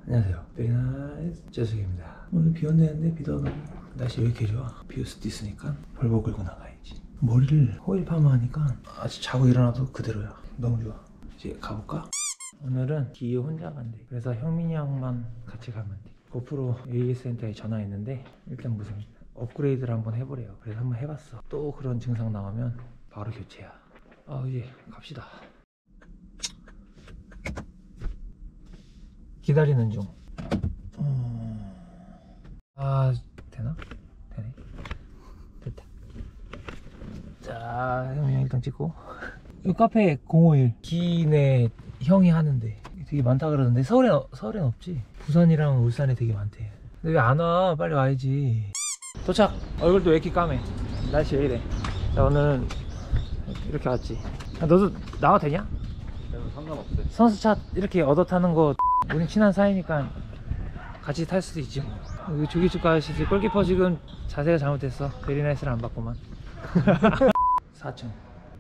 안녕하세요. 베리나이스 재석입니다. 오늘 비 온다는데 비도 안 오고 날씨 왜 이렇게 좋아? 비 올 수도 있으니까 벌복 끌고 나가야지. 머리를 호일 파마하니까 아직 자고 일어나도 그대로야. 너무 좋아. 이제 가볼까? 오늘은 기이 혼자 간대. 그래서 형민이 형만 같이 가면 돼. 고프로 AS 센터에 전화했는데 일단 무슨 업그레이드를 한번 해보래요. 그래서 한번 해봤어. 또 그런 증상 나오면 바로 교체야. 이제 갑시다. 기다리는 중. 되나? 되네. 됐다. 자, 형이 일단 찍고. 이 카페 051 기내 형이 하는데 되게 많다 그러는데 서울엔 없지. 부산이랑 울산에 되게 많대. 근데 왜 안 와? 빨리 와야지. 도착. 얼굴도 왜 이렇게 까매? 날씨 왜 이래? 자, 오늘은 이렇게 왔지. 너도 나와도 되냐? 저는 상관없어요. 선수차 이렇게 얻어 타는 거 우린 친한 사이니까 같이 탈 수도 있지 뭐. 여기 조기축구 아저씨 골키퍼 지금 자세가 잘못됐어. 베리나이스를 안 받고만. 4층.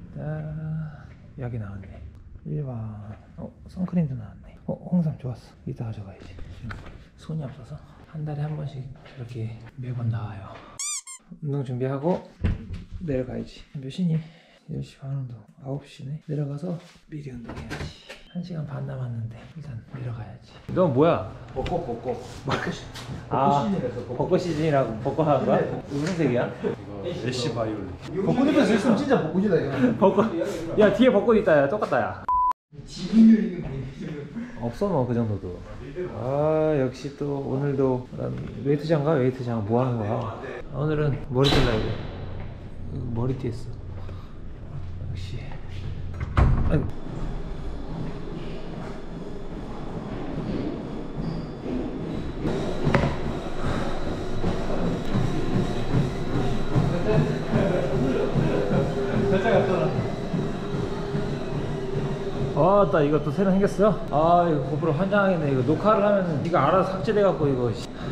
약이 나왔네. 1번. 선크림도 나왔네. 홍삼 좋았어. 이따 가져가야지. 지금 손이 없어서 한 달에 한 번씩 이렇게 매번 나와요. 운동 준비하고 내려가야지. 몇 시니? 10시 반 정도. 9시네. 내려가서 미리 운동해야지. 1시간 반 남았는데 일단 내려가야지. 너 뭐야? 벚꽃 시즌이라서. 벚꽃 시즌이라고 벚꽃 하는 거야? 무슨 색이야? 이거 애쉬 바이올렛. 벚꽃잎에서 있으면 진짜 벚꽃이다 이거. 벚꽃. 야, 뒤에 벚꽃 있다. 야, 똑같다. 야. 지분율 있는 벚꽃. 없어 뭐 그 정도도. 역시 또 오늘도 웨이트장 가? 웨이트장 뭐 하는 거야? 오늘은 머리 잘라야 돼. 머리띠 했어. 역시. 아이고. 아따, 이거 또 새로 생겼어? 이거 고프로 환장하겠네. 이거 녹화를 하면 네가 알아서 삭제돼갖고 이거.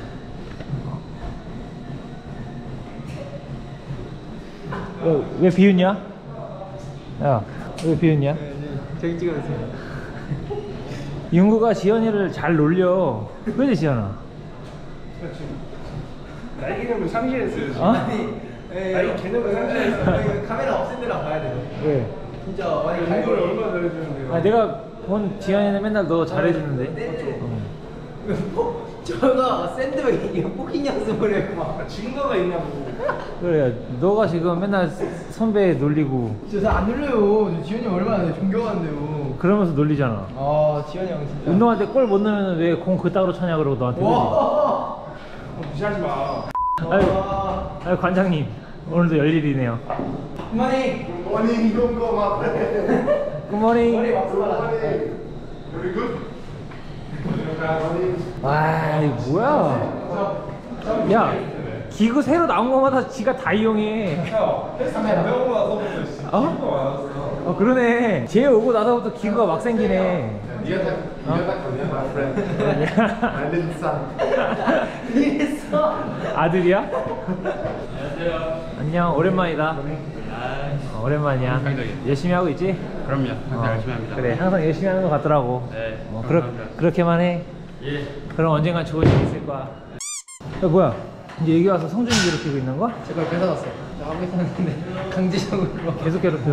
왜 비웃냐? 야, 왜 비웃냐? 저기 찍어주세요. 윤구가 지연이를 잘 놀려. 그지 지연아? 나이 개념을 상실했어요. 어? 나이 개념을 상실했어요. 카메라 없앤 데랑 봐야 돼요. 왜? 진짜 많이 이걸 얼마나 잘해주는데요? 내가 본 지연이는 맨날 너 잘해주는데. 저가 샌드백이 포킹 연습을 해고 막 증거가 있냐고. 그래, 너가 지금 맨날 선배 놀리고 저 안 눌려요. 저 지현이 얼마나 존경하는데요. 그러면서 놀리잖아. 지현이 형 진짜 운동할 때 골 못 넣으면 왜 공 그따구로 차냐 그러고 너한테. 와. 무시하지 마. 아유 관장님, 오늘도 열일이네요. 그만해. 원인 이런 거 막. 굿모닝. 머리 막 쏟아라. Very good. 와, 이거 뭐야? 야, 기구 새로 나온 거마다 지가 다 이용해. 배우고 나서부터 진짜 많았어. 그러네. 쟤 오고 나서부터 기구가 막 생기네. 네가 딱 거냐, my friend. I didn't son. 이랬어. 아들이야? 안녕하세요. 안녕, 오랜만이다. 오랜만이야. 열심히 하고 있지? 그럼요. 항상 열심히 합니다. 그래, 항상 열심히 하는 것 같더라고. 네. 감사합니다. 그렇게만 해. 예. 그럼 언젠간 좋은 일이 있을 거야. 뭐야? 이제 여기 와서 성준이 괴롭히고 있는 거야? 제가 뺏어갔어요. 나하고 있었는데 강제적으로 계속 괴롭혀.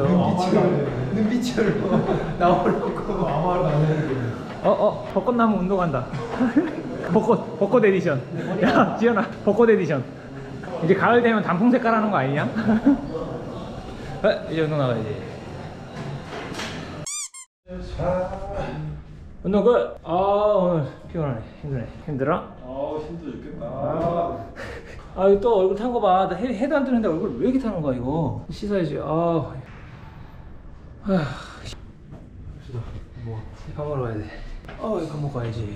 눈빛으로 나오려고 아무 말도 안 했는데. 벚꽃나무 운동한다. 벚꽃 에디션. 야, 지연아, 벚꽃 에디션. 이제 가을 되면 단풍 색깔 하는 거 아니냐? 이제 운동 나가야지. 운동 끝! 오늘 피곤하네. 힘드네. 힘들어? 힘들어 죽겠다. 이거 또 얼굴 탄 거 봐. 나 해도 안 뜨는데 얼굴 왜 이렇게 타는 거야, 이거? 씻어야지. 뭐. 밥 먹으러 가야 돼. 이거 밥 먹고 가야지.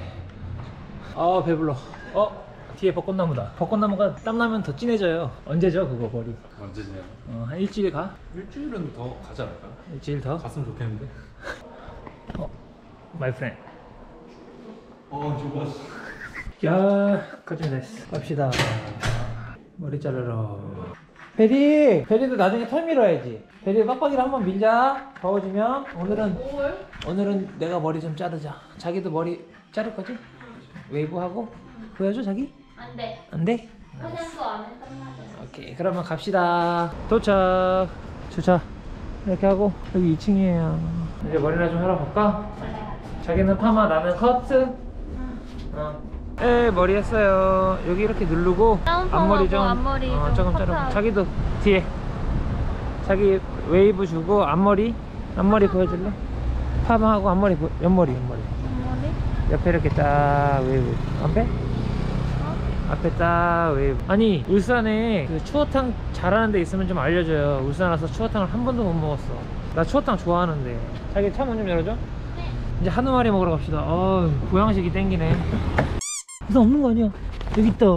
배불러. 뒤에 벚꽃나무다. 벚꽃나무가 땀나면 더 진해져요. 언제죠, 그거 머리? 언제냐? 한 일주일 가? 일주일은 더 가지 않을까? 일주일 더? 갔으면 좋겠는데. 마이 프렌드. 좋았어. 야, 거짓말 됐어. 갑시다. 머리 자르러. 베리도 나중에 털 밀어야지. 베리 빡빡이를 한번 밀자. 더워지면. 오늘은 내가 머리 좀 자르자. 자기도 머리 자를 거지? 웨이브하고 보여줘 자기? 안 돼. 안 돼? 그냥 또 안에 끝나게. 오케이 그러면 갑시다. 도착. 주차 이렇게 하고 여기 2층이에요. 이제 머리나 좀 하러 갈까? 자기는 파마 나는 커트. 네 머리 했어요. 여기 이렇게 누르고 앞머리 좀 앞머리 좀 조금 자르고 커트하고. 자기도 뒤에 자기 웨이브 주고 앞머리 보여줄래? 파마하고 앞머리 옆머리 앞머리? 옆에 이렇게 딱 웨이브 앞에? 앞에 딱 웨이브. 아니 울산에 그 추어탕 잘하는 데 있으면 좀 알려줘요. 울산 와서 추어탕을 한 번도 못 먹었어. 나 추어탕 좋아하는데. 자기 차 문 좀 열어줘. 네. 이제 한우마리 먹으러 갑시다. 보양식이 땡기네. 우산 없는 거 아니야? 여기 있다.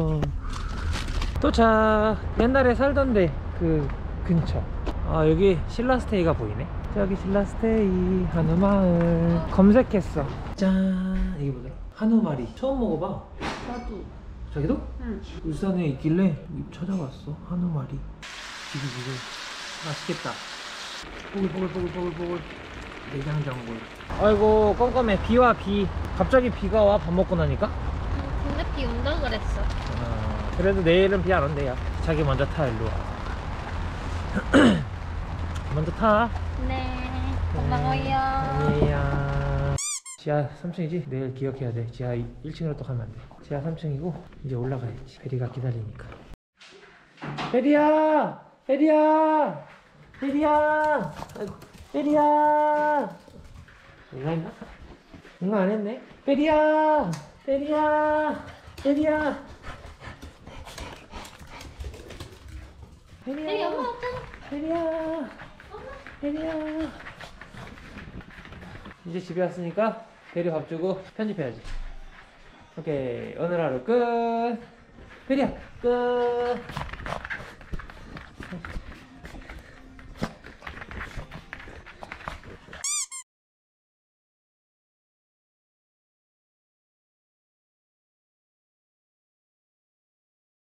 도착. 옛날에 살던데 그 근처. 여기 신라스테이가 보이네. 저기 신라스테이 한우마을 검색했어. 짠. 이게 뭐더라? 한우마리 처음 먹어봐. 나도. 자기도? 응. 울산에 있길래 찾아봤어. 한우마리. 지글지글 맛있겠다. 보글보글 내장전골. 아이고 껌껌해. 비와 비. 갑자기 비가 와. 밥 먹고 나니까. 근데 비 온다 그랬어. 그래도 내일은 비 안 온대요. 자기 먼저 타. 일로 와. 먼저 타. 네. 고마워요. 아니야. 지하 3층이지? 내일 기억해야 돼. 지하 1층으로 또 가면 안 돼. 지하 3층이고 이제 올라가야지. 베리가 기다리니까. 베리야! 베리야! 베리야! 아이고, 베리야! 응가 했나? 응가 안 했네? 베리야! 베리야! 베리야! 여기 엄마 없잖아. 베리야! 베리야! 이제 집에 왔으니까 베리 밥 주고 편집해야지. 오케이 오늘 하루 끝. 베리야 끝.